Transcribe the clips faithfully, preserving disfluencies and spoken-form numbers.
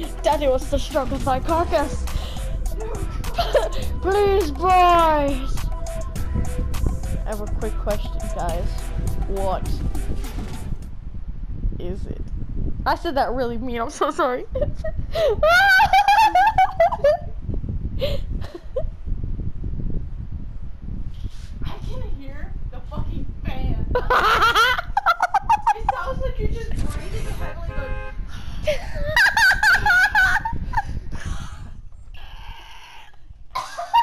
Daddy wants to stroke a thigh carcass. Please, boys. I have a quick question, guys. What is it? I said that really mean. I'm so sorry. I can hear the fucking fan. It sounds like you're just breathing heavily going.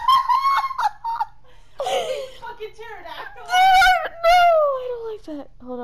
Fucking pterodactyl. No, I don't like that. Hold